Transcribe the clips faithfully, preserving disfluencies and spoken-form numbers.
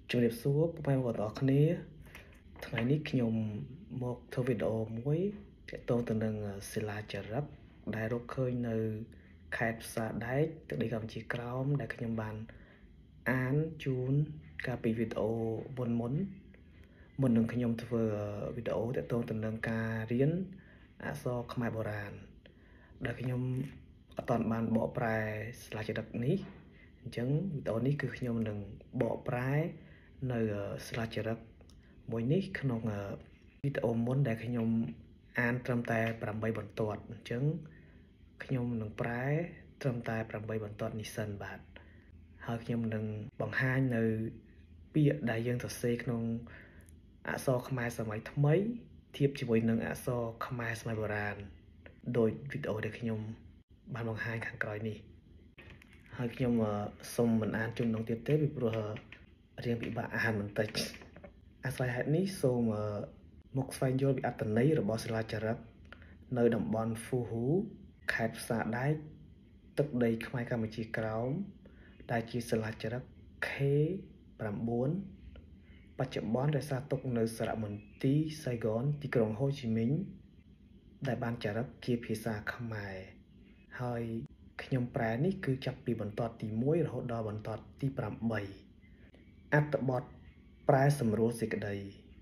Chúng đẹp số bộ phim của đó khnéថ្ងៃនេះខ្ញុំមកធ្វើវីដេអូមួយទាក់ទងទៅនឹងសិលាចារឹកដែលរកឃើញនៅខេត្តផ្សារដែកទឹកដីកម្ពុជាក្រោមដែលខ្ញុំបានអានជូនកាលពីវីដេអូមុនមុនមុននឹងខ្ញុំធ្វើវីដេអូទាក់ទងទៅនឹងការរៀនអក្សរខ្មែរបុរាណដែលខ្ញុំអត់ទាន់បានបកប្រែសិលាចារឹកនេះអញ្ចឹងវីដេអូនេះគឺខ្ញុំនឹងបកប្រែនៅសិលាចារឹកមួយនេះក្នុងវីដេអូមុនដែលខ្ញុំអានត្រឹមតែ8បន្ទាត់អញ្ចឹងខ្ញុំនឹងប្រែត្រឹមតែ8បន្ទាត់នេះសិនបាទហើយខ្ញុំនឹងបង្ហាញនៅពាក្យដែលយើងសរសេរក្នុងអក្សរខ្មែរសម័យថ្មីធៀបជាមួយនឹងអក្សរខ្មែរសម័យបុរាណដោយវីដេអូដែលខ្ញុំបានបង្ហាញខាងក្រោយនេះហើយខ្ញុំសូមមិនអានជុំដងទៀតទេពីព្រោះរៀងពិបាកអានបន្តិចអាស្រ័យហេតុនេះសូមមកស្វែងយល់ពីអត្ថន័យរបស់សិលាចារឹកនៅតំបន់ហ្វូហ៊ូខេត្តផ្សារដែកទឹកដីខ្មែរកម្ពុជាក្រោមដែលជាសិលាចារឹក ខេ 9 បច្ចុប្បន្នរក្សាទុកនៅសារមន្ទីរសៃហ្គនទីក្រុងហូជីមីញដែលបានចារឹកជាភាសាខ្មែរហើយខ្ញុំប្រែនេះគឺចាប់ពីបន្ទាត់ទី1រហូតដល់បន្ទាត់ទី8អត្ថបទប្រែសម្រួលសេចក្តី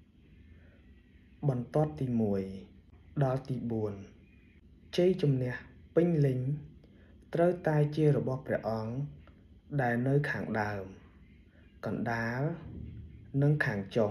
បន្ទាត់ទី1ដល់ទី4ជ័យជំនះពេញលេញត្រូវតែជារបស់ព្រះអង្គដែលនៅខាងដើមកណ្ដាលនិងខាងចុង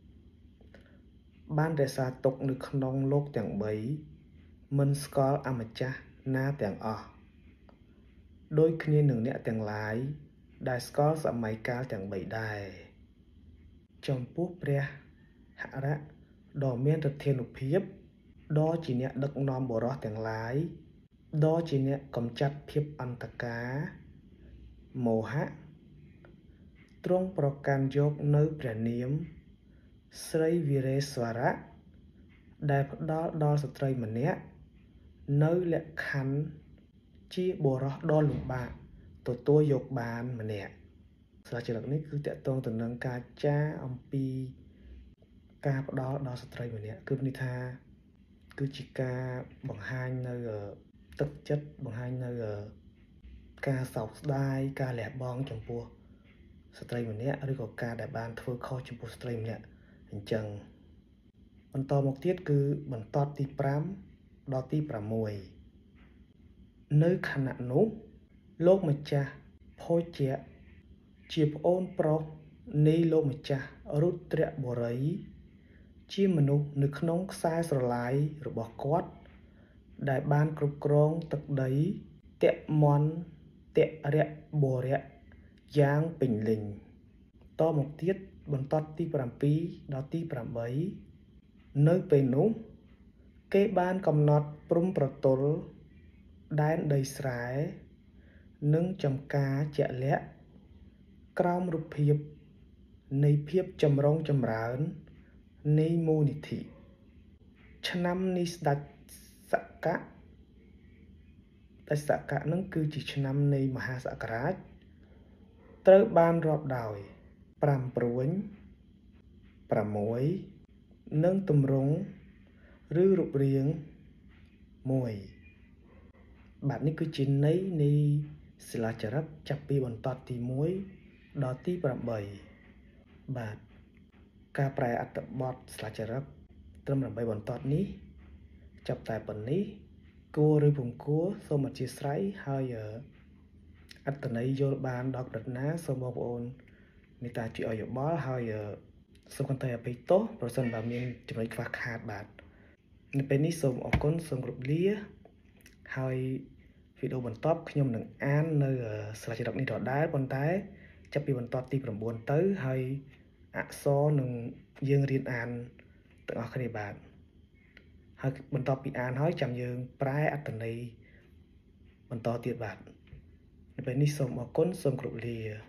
បានរក្សាទុកនៅក្នុងលោកទាំង3មិនស្គាល់អម្ចាស់ណាទាំងអស់ដូចគ្នានឹងអ្នកទាំងឡាយដែលស្គាល់សម័យកាលទាំង3ដែរចំពោះព្រះហរៈដ៏មានឫទ្ធានុភាពដ៏ជាអ្នកដឹកនាំបរិសទាំងឡាយដ៏ជាអ្នកកម្ចាត់ភាពអន្តការមោហៈទ្រង់ប្រកាន់យកនៅព្រះនាមស្រីវីរេស្វរៈដែលផ្ដល់ដល់ស្ត្រីម្នាក់នៅលក្ខខណ្ឌជាបរិសដ៏លំបាកទទួលយកបានម្នាក់សិលាចារឹកនេះគឺតកតងទៅនឹងការចារអំពីការផ្ដល់ដល់ស្ត្រីម្នាក់គឺន័យថាគឺជាការបង្ហាញនៅទឹកចិត្តបង្ហាញនៅការសោកស្ដាយការលះបង់ចំពោះស្ត្រីម្នាក់ឬក៏ការដែលបានធ្វើខុសចំពោះស្ត្រីម្នាក់អញ្ចឹងបន្តមកទៀតគឺបន្ទាត់ទី5ដល់ទី6នៅខណៈនោះលោកម្ចាស់ភោជ្ជៈជាប្អូនប្រុសនៃលោកម្ចាស់រុទ្របុរីជាមនុស្សនៅក្នុងខ្សែស្រឡាយរបស់គាត់ដែលបានគ្រប់គ្រងទឹកដីតមន្តរបុរៈយ៉ាងពេញលេញតមកទៀតបន្ទាត់ទី7ដល់ទី8នៅពេលនោះគេបានកំណត់ព្រំប្រទល់ដែនដីស្រែនិងចំការជាក់លាក់ក្រោមរូបភាពនៃភាពចម្រុងចម្រើននៃមូលនិធិឆ្នាំនេះស្ដេចសកៈតែសកៈនឹងគឺជាឆ្នាំនៃមហាសករាជត្រូវបានរាប់ដោយ5ព្រួញ6និងទម្រង់ឬរូបរាង1បាទនេះគឺជាន័យនៃសិលាចារឹកចាប់ពីបន្ទាត់ទី1ដល់ទី8បាទការប្រែអត្ថបទសិលាចារឹកត្រឹម8បន្ទាត់នេះចាប់តែប៉ុណ្នេះគួរឬពុំគួរសូមអធិស្ឋានហើយអត្ថន័យយល់បានដល់ប្រណាសូមបងប្អូនមេត្តាជួយឲ្យយោបល់ហើយសូមខន្តីអភ័យទោសប្រសិនបើមានចំណុចខ្វះខាតបាទនៅពេលនេះសូមអរគុណសូមគោរពលាហើយវីដេអូបន្ទាប់ខ្ញុំនឹងអាននៅសិលាចារឹកនេះដដែលប៉ុន្តែចាប់ពីបន្ទាត់ទី9ទៅហើយអក្សរនឹងយើងរៀនអានទាំងអស់គ្នាបាទហើយបន្ទាប់ពីអានហើយចាំយើងប្រែអត្ថន័យបន្តទៀតបាទនៅពេលនេះសូមអរគុណសូមគោរពលា